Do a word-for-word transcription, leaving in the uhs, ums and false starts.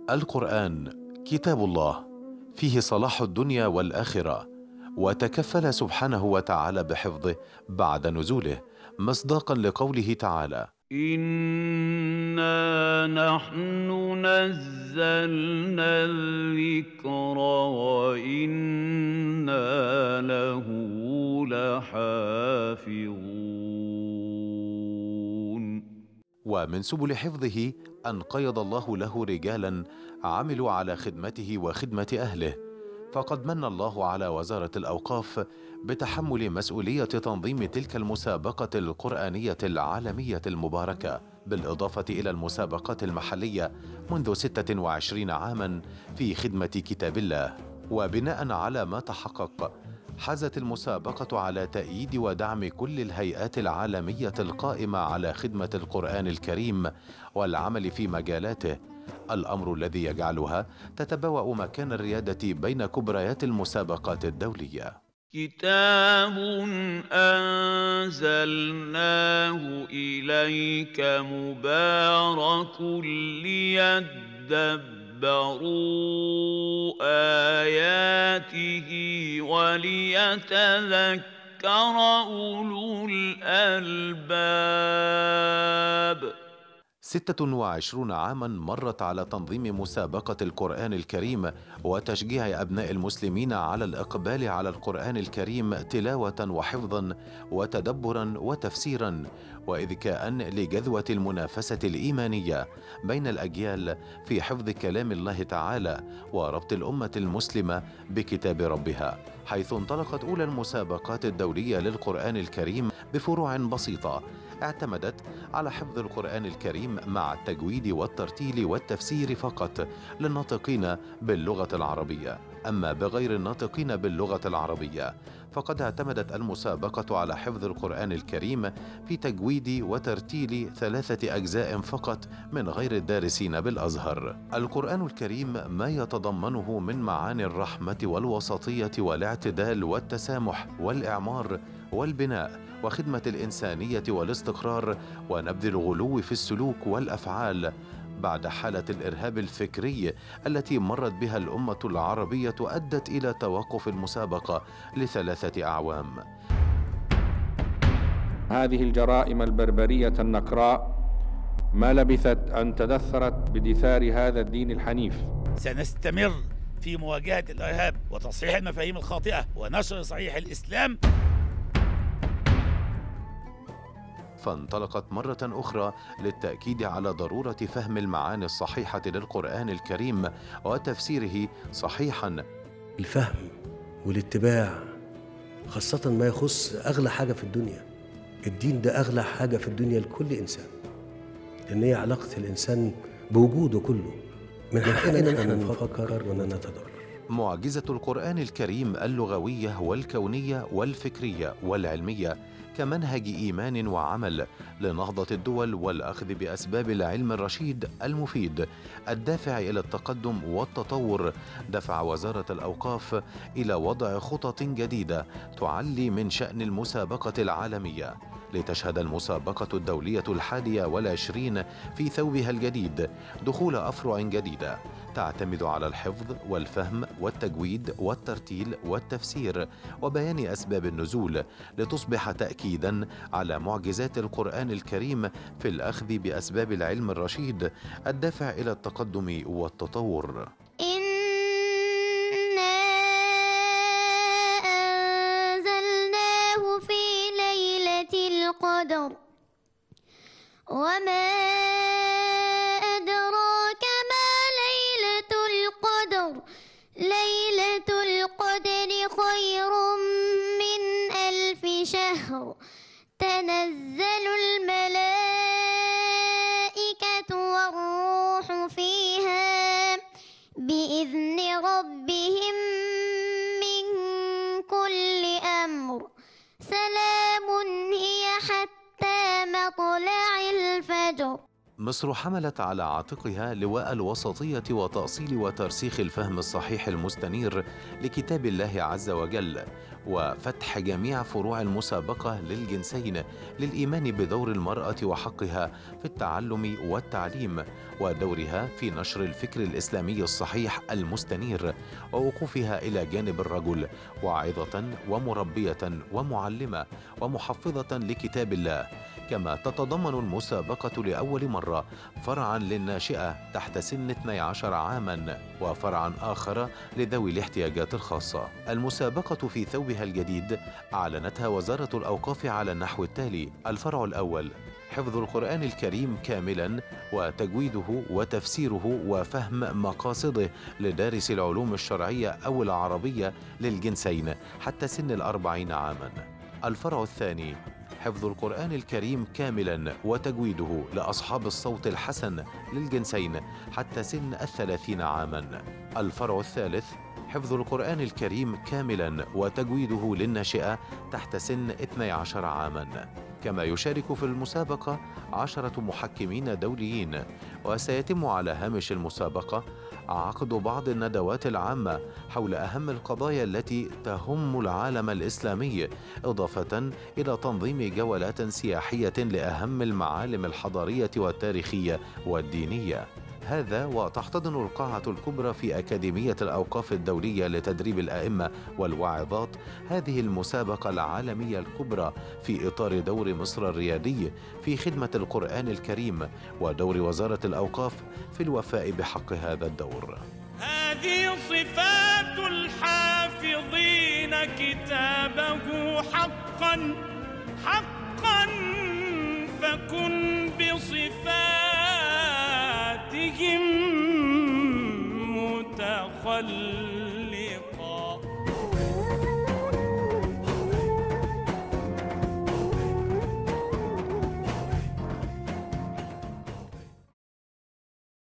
القرآن كتاب الله فيه صلاح الدنيا والآخرة، وتكفل سبحانه وتعالى بحفظه بعد نزوله، مصداقا لقوله تعالى: إنا نحن نزلنا الذكر وإنا له لحافظون. ومن سبل حفظه أن قيض الله له رجالا عملوا على خدمته وخدمة أهله، فقد من الله على وزارة الأوقاف بتحمل مسؤولية تنظيم تلك المسابقة القرآنية العالمية المباركة، بالإضافة إلى المسابقات المحلية منذ ستة وعشرين عاما في خدمة كتاب الله. وبناء على ما تحقق، حازت المسابقة على تأييد ودعم كل الهيئات العالمية القائمة على خدمة القرآن الكريم والعمل في مجالاته، الأمر الذي يجعلها تتبوأ مكان الريادة بين كبريات المسابقات الدولية. كتاب أنزلناه إليك مبارك ليدبروا آياته وليتذكر أولو الألباب. ستة وعشرون عاما مرت على تنظيم مسابقة القرآن الكريم وتشجيع أبناء المسلمين على الإقبال على القرآن الكريم تلاوة وحفظا وتدبرا وتفسيرا، وإذ كأن لجذوة المنافسة الإيمانية بين الأجيال في حفظ كلام الله تعالى وربط الأمة المسلمة بكتاب ربها، حيث انطلقت أولى المسابقات الدولية للقرآن الكريم بفروع بسيطة اعتمدت على حفظ القرآن الكريم مع التجويد والترتيل والتفسير فقط للناطقين باللغة العربية. أما بغير الناطقين باللغة العربية فقد اعتمدت المسابقة على حفظ القرآن الكريم في تجويد وترتيل ثلاثة أجزاء فقط من غير الدارسين بالأزهر. القرآن الكريم ما يتضمنه من معاني الرحمة والوسطية والاعتدال والتسامح والإعمار والبناء وخدمة الإنسانية والاستقرار ونبذ الغلو في السلوك والأفعال بعد حالة الإرهاب الفكري التي مرت بها الأمة العربية أدت إلى توقف المسابقة لثلاثة أعوام. هذه الجرائم البربرية النكراء ما لبثت أن تدثرت بدثار هذا الدين الحنيف. سنستمر في مواجهة الإرهاب وتصحيح المفاهيم الخاطئة ونشر صحيح الإسلام. فانطلقت مرة أخرى للتأكيد على ضرورة فهم المعاني الصحيحة للقرآن الكريم وتفسيره صحيحا. الفهم والاتباع، خاصة ما يخص أغلى حاجة في الدنيا. الدين ده أغلى حاجة في الدنيا لكل إنسان، لأن هي علاقة الإنسان بوجوده كله. من حقنا أن نفكر ونتدبر. معجزة القرآن الكريم اللغوية والكونية والفكرية والعلمية كمنهج إيمان وعمل لنهضة الدول والأخذ بأسباب العلم الرشيد المفيد الدافع إلى التقدم والتطور، دفع وزارة الأوقاف إلى وضع خطط جديدة تعلي من شأن المسابقة العالمية، لتشهد المسابقة الدولية الحادية والعشرين في ثوبها الجديد دخول أفرع جديدة تعتمد على الحفظ والفهم والتجويد والترتيل والتفسير وبيان أسباب النزول، لتصبح تأكيدا على معجزات القرآن الكريم في الأخذ بأسباب العلم الرشيد الدافع إلى التقدم والتطور. القدر وما أدراك ما ليلة القدر ليلة القدر خير من ألف شهر تنزل الملائكة والروح فيها بإذن ربهم من كل أمر سلام هي حتى مطلع الفجر. مصر حملت على عاتقها لواء الوسطية وتأصيل وترسيخ الفهم الصحيح المستنير لكتاب الله عز وجل، وفتح جميع فروع المسابقة للجنسين للإيمان بدور المرأة وحقها في التعلم والتعليم، ودورها في نشر الفكر الإسلامي الصحيح المستنير، ووقوفها إلى جانب الرجل واعظة ومربية ومعلمة ومحفظة لكتاب الله. كما تتضمن المسابقة لأول مرة فرعا للناشئة تحت سن اثني عشر عاما وفرعا آخر لذوي الاحتياجات الخاصة. المسابقة في ثوبها الجديد أعلنتها وزارة الأوقاف على النحو التالي: الفرع الأول حفظ القرآن الكريم كاملا وتجويده وتفسيره وفهم مقاصده لدارس العلوم الشرعية أو العربية للجنسين حتى سن الأربعين عاما. الفرع الثاني حفظ القرآن الكريم كاملا وتجويده لأصحاب الصوت الحسن للجنسين حتى سن الثلاثين عاما. الفرع الثالث حفظ القرآن الكريم كاملا وتجويده للناشئة تحت سن اثني عشر عاما. كما يشارك في المسابقة عشرة محكمين دوليين، وسيتم على هامش المسابقة عقد بعض الندوات العامة حول أهم القضايا التي تهم العالم الإسلامي، إضافة إلى تنظيم جولات سياحية لأهم المعالم الحضارية والتاريخية والدينية. هذا وتحتضن القاعة الكبرى في أكاديمية الأوقاف الدولية لتدريب الأئمة والواعظات هذه المسابقة العالمية الكبرى في إطار دور مصر الريادي في خدمة القرآن الكريم ودور وزارة الأوقاف في الوفاء بحق هذا الدور. هذه صفات الحافظين كتابه حقا حقا، فكن بصفاتهم متخلقا.